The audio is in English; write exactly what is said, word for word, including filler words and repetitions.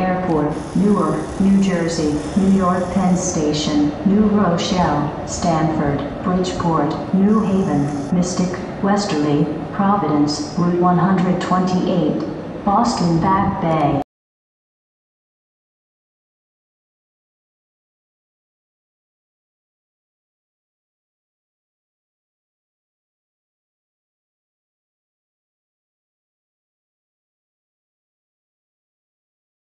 Airport, Newark, New Jersey, New York Penn Station, New Rochelle, Stanford, Bridgeport, New Haven, Mystic, Westerly, Providence, Route one hundred twenty-eight, Boston Back Bay.